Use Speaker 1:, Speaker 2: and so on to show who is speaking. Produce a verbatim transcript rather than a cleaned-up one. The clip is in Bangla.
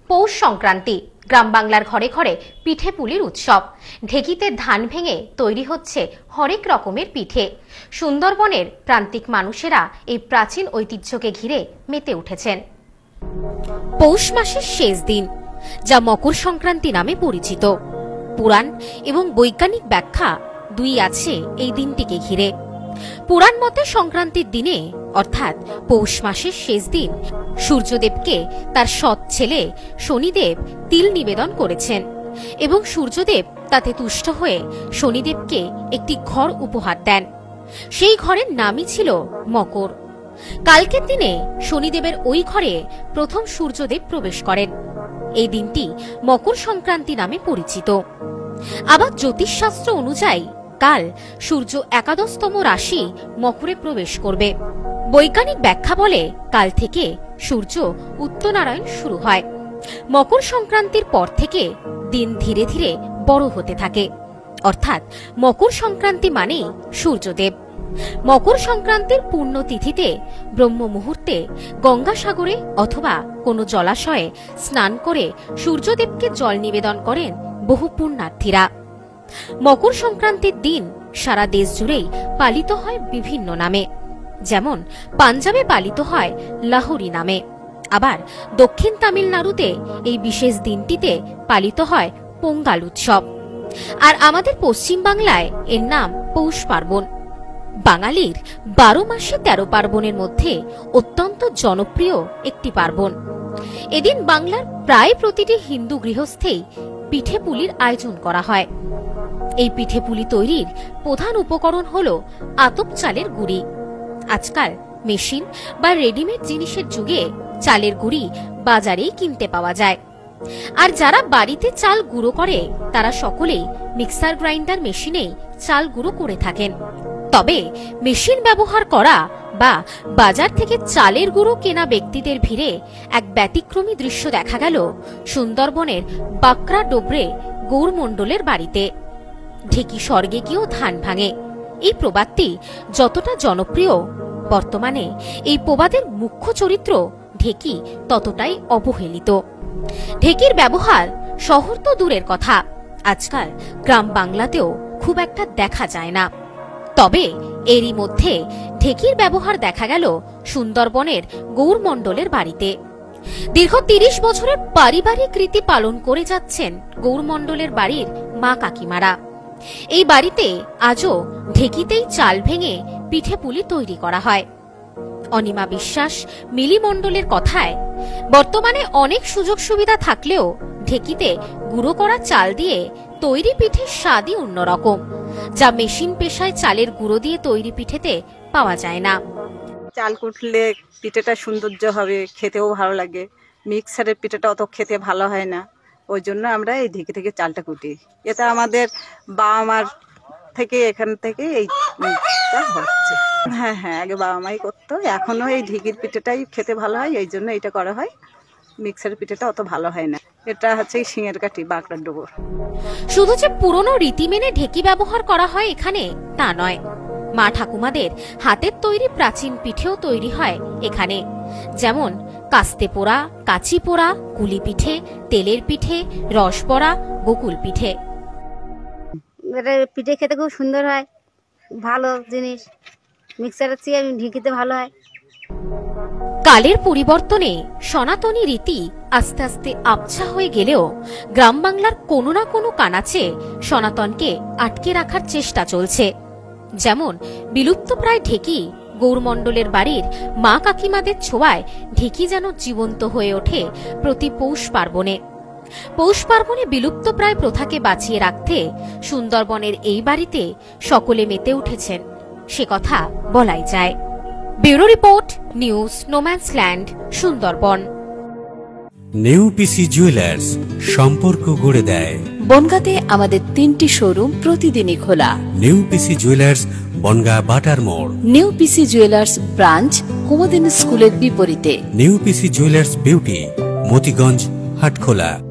Speaker 1: পৌষ সংক্রান্তি গ্রাম বাংলার ঘরে ঘরে পিঠে পুলির উৎসব। ঢেকিতে ধান ভেঙে তৈরি হচ্ছে হরেক রকমের পিঠে। সুন্দরবনের প্রান্তিক মানুষেরা এই প্রাচীন ঐতিহ্যকে ঘিরে মেতে উঠেছেন। পৌষ মাসের শেষ দিন, যা মকর সংক্রান্তি নামে পরিচিত, পুরাণ এবং বৈজ্ঞানিক ব্যাখ্যা দুই আছে এই দিনটিকে ঘিরে। পুরাণ মতে সংক্রান্তির দিনে অর্থাৎ পৌষ মাসের শেষ দিন সূর্যদেবকে তার সৎ ছেলে শনিদেব তিল নিবেদন করেছেন এবং সূর্যদেব তাতে তুষ্ট হয়ে শনিদেবকে একটি ঘর উপহার দেন। সেই ঘরের নামই ছিল মকর। কালকের দিনে শনিদেবের ওই ঘরে প্রথম সূর্যদেব প্রবেশ করেন। এই দিনটি মকর সংক্রান্তি নামে পরিচিত। আবার জ্যোতিষশাস্ত্র অনুযায়ী কাল সূর্য একাদশতম রাশি মকরে প্রবেশ করবে। বৈজ্ঞানিক ব্যাখ্যা বলে কাল থেকে সূর্য উত্তরায়ণ শুরু হয়। মকর সংক্রান্তির পর থেকে দিন ধীরে ধীরে বড় হতে থাকে, অর্থাৎ মকর সংক্রান্তি মানেই সূর্যদেব। মকর সংক্রান্তির পূর্ণ তিথিতে ব্রহ্ম মুহূর্তে গঙ্গাসাগরে অথবা কোনো জলাশয়ে স্নান করে সূর্যদেবকে জল নিবেদন করেন বহু পুণ্যার্থীরা। মকর সংক্রান্তির দিন সারা দেশ জুড়েই পালিত হয় বিভিন্ন নামে। যেমন পাঞ্জাবে পালিত হয় লাহোরি নামে, আবার দক্ষিণ তামিলনাড়ুতে এই বিশেষ দিনটিতে পালিত হয় পোঙ্গাল উৎসব, আর আমাদের পশ্চিম বাংলায় এর নাম পৌষ পার্বণ। বাঙালির বারো মাসে তেরো পার্বণের মধ্যে অত্যন্ত জনপ্রিয় একটি পার্বণ। এদিন বাংলার প্রায় প্রতিটি হিন্দু গৃহস্থেই পিঠে পুলির আয়োজন করা হয়। এই পিঠে পুলি তৈরির প্রধান উপকরণ হল আতপ চালের গুঁড়ি। আজকাল মেশিন বা রেডিমেড জিনিসের যুগে চালের গুঁড়ি বাজারেই কিনতে পাওয়া যায়। আর যারা বাড়িতে চাল গুঁড়ো করে তারা সকলেই মিক্সার গ্রাইন্ডার মেশিনেই চাল গুঁড়ো করে থাকেন। তবে মেশিন ব্যবহার করা বা বাজার থেকে চালের গুঁড়ো কেনা ব্যক্তিদের ভিড়ে এক ব্যতিক্রমী দৃশ্য দেখা গেল সুন্দরবনের বাকরা ডোবরে গৌরমণ্ডলের বাড়িতে। ঢেকি স্বর্গে গিয়েও ধান ভাঙে, এই প্রবাদটি যতটা জনপ্রিয়, বর্তমানে এই প্রবাদের মুখ্য চরিত্র ঢেকি ততটাই অবহেলিত। ঢেকির ব্যবহার শহর তো দূরের কথা, আজকাল গ্রাম বাংলাতেও খুব একটা দেখা যায় না। তবে এরই মধ্যে ঢেকির ব্যবহার দেখা গেল সুন্দরবনের গৌরমণ্ডলের বাড়িতে। দীর্ঘ তিরিশ বছরের পারিবারিক রীতি পালন করে যাচ্ছেন গৌরমণ্ডলের বাড়ির মা কাকিমারা। এই বাড়িতে আজও ঢেকিতেই চাল ভেঙে পিঠে পুলি তৈরি করা হয়। অনিমা বিশ্বাস, মিলি মণ্ডলের কথায় বর্তমানে অনেক সুযোগ সুবিধা থাকলেও ঢেকিতে গুঁড়ো করা চাল দিয়ে তৈরি পিঠের স্বাদই অন্যরকম, যা মেশিন পেশায় চালের গুঁড়ো দিয়ে তৈরি পিঠেতে পাওয়া যায় না।
Speaker 2: চাল কুটলে পিঠেটা সৌন্দর্য হবে, খেতেও ভালো লাগে। মিক্সারের পিঠেটা অত খেতে ভালো হয় না, ওই জন্য আমরা এই ঢেকি থেকে চালটা কুটি। এটা আমাদের বাবা মার থেকে এখান থেকে এইটা হচ্ছে। হ্যাঁ হ্যাঁ আগে বাবা মাই করতো, এখনো এই ঢেকির পিঠেটাই খেতে ভালো হয়, এই জন্য এটা করা হয়। মিক্সারের পিঠেটা অত ভালো হয় না। এটা হচ্ছে সিঙের কাঠি বাঁকড়ার ডোবর।
Speaker 1: শুধু যে পুরনো রীতি মেনে ঢেকি ব্যবহার করা হয় এখানে তা নয়, মা ঠাকুমাদের হাতের তৈরি প্রাচীন পিঠেও তৈরি হয় এখানে। যেমন কাস্তে পোড়া, কাচি পোড়া, কুলি পিঠে, তেলের পিঠে, রস বড়া, বকুল পিঠে।
Speaker 3: পিঠে খেতে খুব সুন্দর হয়, ভালো জিনিস। মিক্সারের চেয়ে ঢেকিতে ভালো হয়।
Speaker 1: কালের পরিবর্তনে সনাতনী রীতি আস্তে আস্তে আবছা হয়ে গেলেও গ্রাম বাংলার কোনো না কোনো কানাচে সনাতনকে আটকে রাখার চেষ্টা চলছে। যেমন বিলুপ্তপ্রায় ঢেকি গৌরমণ্ডলের বাড়ির মা কাকিমাদের ছোঁয়ায় ঢেকি যেন জীবন্ত হয়ে ওঠে প্রতি পৌষ পার্বণে। পৌষ পার্বণে বিলুপ্তপ্রায় প্রথাকে বাঁচিয়ে রাখতে সুন্দরবনের এই বাড়িতে সকলে মেতে উঠেছেন, সে কথা বলাই যায়। Bureau report, news no man's land, Sundarban.
Speaker 4: নেউপিসি জুয়েলার্স, সম্পর্ক গড়ে দেয়।
Speaker 5: বনগাঁতে আমাদের তিনটি শোরুম প্রতিদিনই খোলা।
Speaker 4: নেউপিসি জুয়েলার্স, বনগাঁ বাটার মোড়।
Speaker 5: নেউপিসি জুয়েলার্স ব্রাঞ্চ কুমদিন স্কুলের বিপরীতে।
Speaker 4: নেউপিসি জুয়েলার্স বিউটি, মতিগঞ্জ, হাটখোলা।